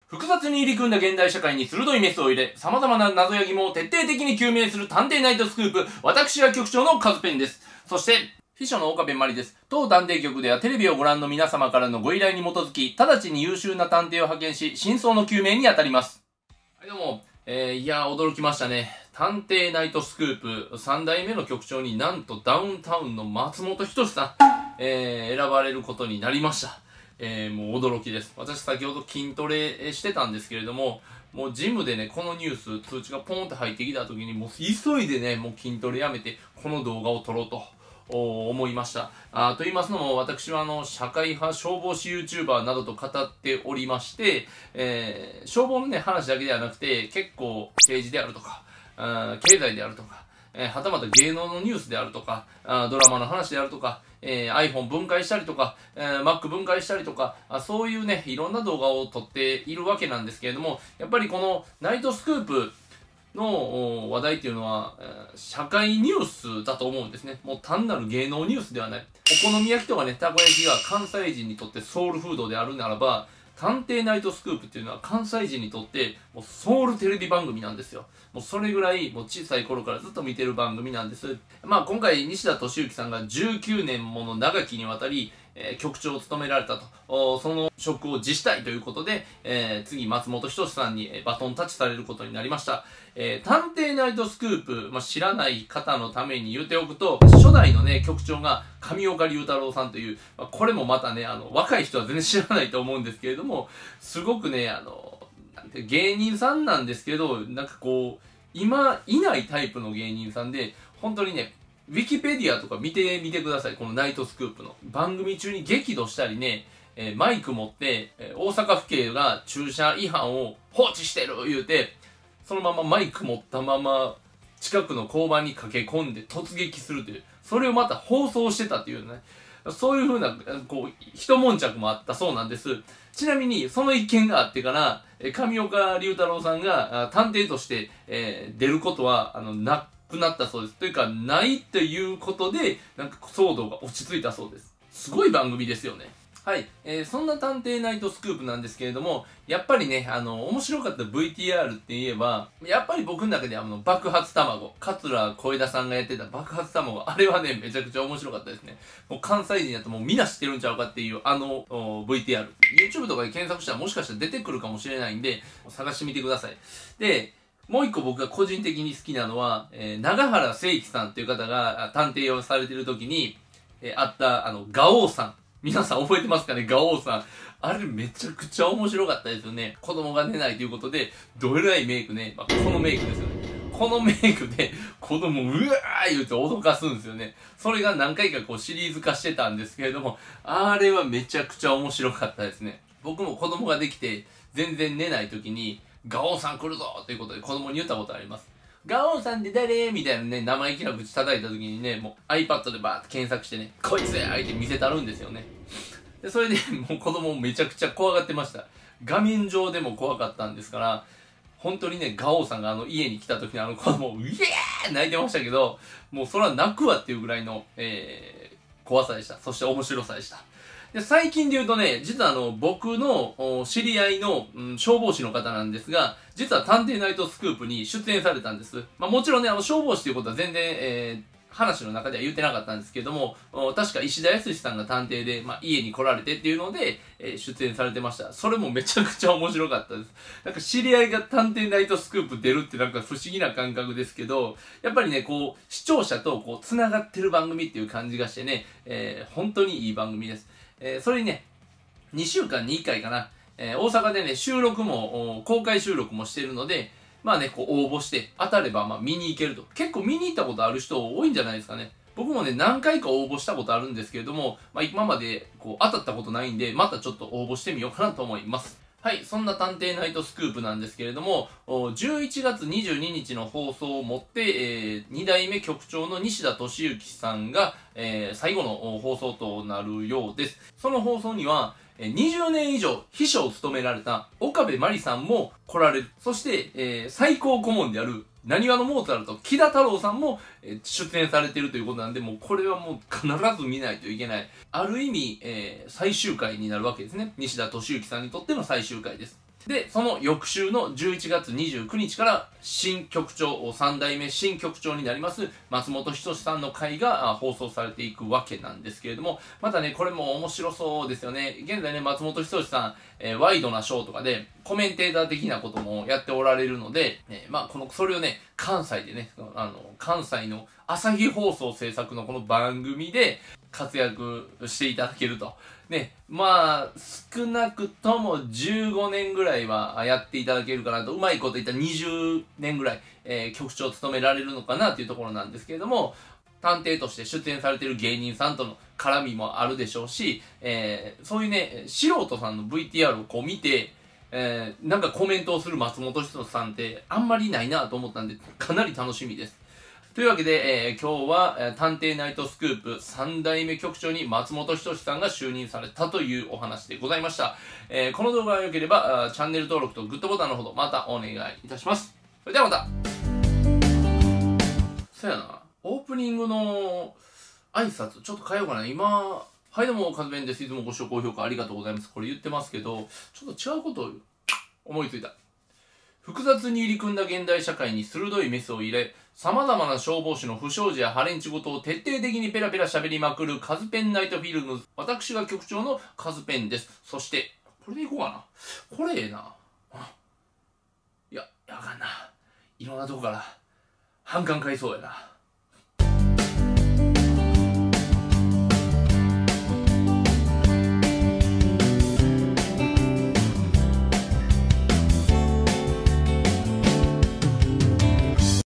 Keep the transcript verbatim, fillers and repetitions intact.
複雑に入り組んだ現代社会に鋭いメスを入れ、様々な謎や疑問を徹底的に究明する探偵ナイトスクープ、私が局長のカズペンです。そして、秘書の岡部真理です。当探偵局ではテレビをご覧の皆様からのご依頼に基づき、直ちに優秀な探偵を派遣し、真相の究明に当たります。はい、どうも。えー、いやー、驚きましたね。探偵ナイトスクープさん代目の局長になんとダウンタウンの松本人志さん、えー、選ばれることになりました。えー、もう驚きです。私先ほど筋トレしてたんですけれども、もうジムでね、このニュース、通知がポンって入ってきた時に、もう急いでね、もう筋トレやめて、この動画を撮ろうと。思いました。あと言いますのも、私はあの、社会派消防士 YouTuber などと語っておりまして、えー、消防のね、話だけではなくて、結構政治であるとか、あ経済であるとか、えー、はたまた芸能のニュースであるとか、あドラマの話であるとか、えー、iPhone 分解したりとか、えー、Mac 分解したりとかあ、そういうね、いろんな動画を撮っているわけなんですけれども、やっぱりこのナイトスクープの話題っていうのは、えー、社会ニュースだと思うんですね。もう単なる芸能ニュースではない。お好み焼きとかね、たこ焼きが関西人にとってソウルフードであるならば、探偵ナイトスクープっていうのは関西人にとってもうソウルテレビ番組なんですよ。もうそれぐらいもう小さい頃からずっと見てる番組なんです。まあ今回西田敏行さんがじゅうきゅうねんもの長きにわたり、えー、局長を務められたと。その職を辞したいということで、えー、次松本人志さんにバトンタッチされることになりました。えー、探偵ナイトスクープ、まあ、知らない方のために言っておくと、初代のね、局長が上岡龍太郎さんという、まあ、これもまたね、あの、若い人は全然知らないと思うんですけれども、すごくね、あの、なんて芸人さんなんですけど、なんかこう、今いないタイプの芸人さんで、本当にね、ウィキペディアとか見てみてください。このナイトスクープの。番組中に激怒したりね、えー、マイク持って、えー、大阪府警が駐車違反を放置してる言うて、そのままマイク持ったまま近くの交番に駆け込んで突撃するという、それをまた放送してたっていうね、そういう風な、こう、一悶着もあったそうなんです。ちなみに、その一件があってから、上岡龍太郎さんが探偵として、えー、出ることは、あの、なくなったそうです。というか、ないということで、なんか騒動が落ち着いたそうです。すごい番組ですよね。はい、えー、そんな探偵ナイトスクープなんですけれども、やっぱりね、あの、面白かった ブイティーアール って言えば、やっぱり僕の中であの、爆発卵、桂小枝さんがやってた爆発卵、あれはね、めちゃくちゃ面白かったですね。もう関西人だともうみんな知ってるんちゃうかっていう、あの、ブイティーアール。YouTube とかで検索したらもしかしたら出てくるかもしれないんで、探してみてください。で、もう一個僕が個人的に好きなのは、えー、長原誠樹さんという方が探偵をされてる時に、えー、あった、あの、ガオーさん。皆さん覚えてますかね、ガオーさん。あれめちゃくちゃ面白かったですよね。子供が寝ないということで、どえらいメイクね。まあ、このメイクですよね。このメイクで子供をうわー言うて脅かすんですよね。それが何回かこうシリーズ化してたんですけれども、あれはめちゃくちゃ面白かったですね。僕も子供ができて、全然寝ない時に、ガオーさん来るぞということで子供に言ったことあります。ガオンさんって誰みたいなね、生意気な口叩いた時にね、もう iPad でバーって検索してね、こいつや相手見せたるんですよね。で、それでもう子供めちゃくちゃ怖がってました。画面上でも怖かったんですから、本当にね、ガオンさんがあの家に来た時にあの子供、うえー泣いてましたけど、もうそれは泣くわっていうぐらいの、えー、怖さでした。そして面白さでした。で、最近で言うとね、実はあの、僕の知り合いの、うん、消防士の方なんですが、実は探偵ナイトスクープに出演されたんです。まあもちろんね、あの、消防士ということは全然、えー、話の中では言ってなかったんですけども、確か石田康さんが探偵で、まあ、家に来られてっていうので、えー、出演されてました。それもめちゃくちゃ面白かったです。なんか知り合いが探偵ナイトスクープ出るってなんか不思議な感覚ですけど、やっぱりね、こう、視聴者とこう、繋がってる番組っていう感じがしてね、えー、本当にいい番組です。えー、それにね、にしゅうかんにいっかいかな、えー、大阪でね、収録も、公開収録もしてるので、まあね、こう応募して、当たればまあ見に行けると。結構見に行ったことある人多いんじゃないですかね。僕もね、何回か応募したことあるんですけれども、まあ今までこう当たったことないんで、またちょっと応募してみようかなと思います。はい、そんな探偵ナイトスクープなんですけれども、じゅういちがつにじゅうににちの放送をもって、えー、に代目局長の西田敏行さんが、えー、最後の放送となるようです。その放送には、にじゅうねん以上秘書を務められた岡部真理さんも来られる。そして、えー、最高顧問である何話のモーツァルト、木田太郎さんも、えー、出演されているということなんで、もうこれはもう必ず見ないといけない。ある意味、えー、最終回になるわけですね。西田敏行さんにとっての最終回です。 で、その翌週のじゅういちがつにじゅうくにちから新局長、さん代目新局長になります松本人志さんの回が放送されていくわけなんですけれども、またね、これも面白そうですよね。現在ね、松本人志さん、えー、ワイドなショーとかでコメンテーター的なこともやっておられるので、えー、まあ、この、それをね、関西でね、あの、関西の朝日放送制作のこの番組で活躍していただけると。ね、まあ、少なくともじゅうごねんぐらいはやっていただけるかなと、うまいこと言ったらにじゅうねんぐらい、えー、局長を務められるのかなというところなんですけれども、探偵として出演されている芸人さんとの絡みもあるでしょうし、えー、そういうね、素人さんの ブイティーアール をこう見て、えー、なんかコメントをする松本人志さんってあんまりいないなと思ったんで、かなり楽しみです。というわけで、えー、今日は、えー、探偵ナイトスクープさん代目局長に松本人志さんが就任されたというお話でございました。えー、この動画が良ければチャンネル登録とグッドボタンのほどまたお願いいたします。それではまた。そやな、オープニングの挨拶ちょっと変えようかな。今、はいどうも、カズベンです。いつもご視聴高評価ありがとうございます。これ言ってますけど、ちょっと違うことを思いついた。複雑に入り組んだ現代社会に鋭いメスを入れ、様々な消防士の不祥事やハレンチ事を徹底的にペラペラ喋りまくるカズペンナイトフィルムズ。私が局長のカズペンです。そして、これでいこうかな。これええな。いや、やかんな。いろんなとこから、反感買いそうやな。